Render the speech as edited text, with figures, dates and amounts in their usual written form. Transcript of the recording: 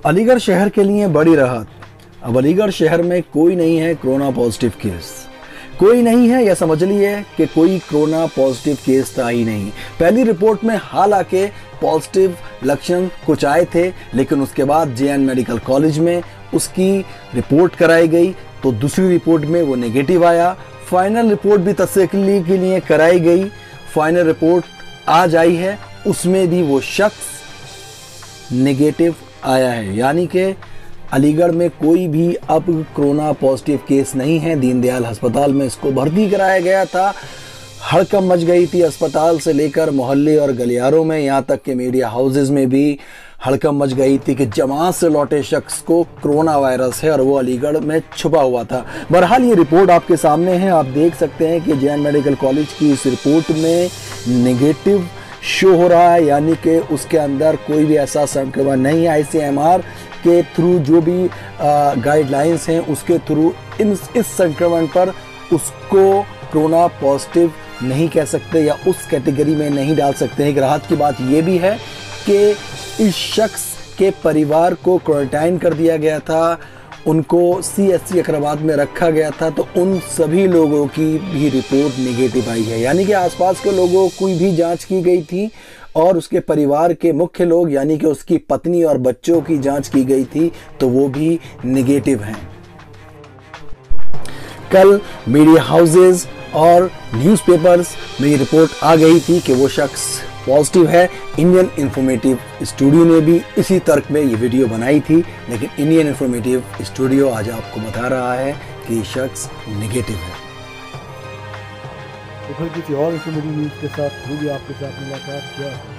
अलीगढ़ शहर के लिए बड़ी राहत। अब अलीगढ़ शहर में कोई नहीं है कोरोना पॉजिटिव केस। कोई नहीं है, यह समझ लिए कि कोई कोरोना पॉजिटिव केस था ही नहीं। पहली रिपोर्ट में हालांकि पॉजिटिव लक्षण कुछ आए थे, लेकिन उसके बाद जेएन मेडिकल कॉलेज में उसकी रिपोर्ट कराई गई तो दूसरी रिपोर्ट में वो नेगेटिव आया। फाइनल रिपोर्ट भी तसल्ली के लिए कराई गई। फाइनल रिपोर्ट आज आई है, उसमें भी वो शख्स नेगेटिव आया है, यानी कि अलीगढ़ में कोई भी अब कोरोना पॉजिटिव केस नहीं है। दीनदयाल अस्पताल में इसको भर्ती कराया गया था। हड़कंप मच गई थी अस्पताल से लेकर मोहल्ले और गलियारों में, यहाँ तक कि मीडिया हाउसेज में भी हड़कंप मच गई थी कि जमात से लौटे शख्स को कोरोना वायरस है और वो अलीगढ़ में छुपा हुआ था। बहरहाल ये रिपोर्ट आपके सामने है, आप देख सकते हैं कि जेएन मेडिकल कॉलेज की इस रिपोर्ट में नेगेटिव शो हो रहा है, यानी कि उसके अंदर कोई भी ऐसा संक्रमण नहीं है। आईसीएमआर के थ्रू जो भी गाइडलाइंस हैं उसके थ्रू इस संक्रमण पर उसको कोरोना पॉजिटिव नहीं कह सकते या उस कैटेगरी में नहीं डाल सकते हैं। एक राहत की बात यह भी है कि इस शख्स के परिवार को क्वारंटाइन कर दिया गया था, उनको सीएचसी अकरबाद में रखा गया था, तो उन सभी लोगों की भी रिपोर्ट नेगेटिव आई है, यानी कि आसपास के लोगों की भी जांच की गई थी और उसके परिवार के मुख्य लोग यानी कि उसकी पत्नी और बच्चों की जांच की गई थी तो वो भी नेगेटिव हैं। कल मीडिया हाउसेज और न्यूज़पेपर्स में ये रिपोर्ट आ गई थी कि वो शख्स पॉजिटिव है। इंडियन इंफॉर्मेटिव स्टूडियो ने भी इसी तर्क में ये वीडियो बनाई थी, लेकिन इंडियन इंफॉर्मेटिव स्टूडियो आज आपको बता रहा है कि ये शख्स नेगेटिव है। तो फिर किसी और इंफॉर्मेटिव न्यूज़ के साथ होगी आपके साथ मुलाकात क्या है?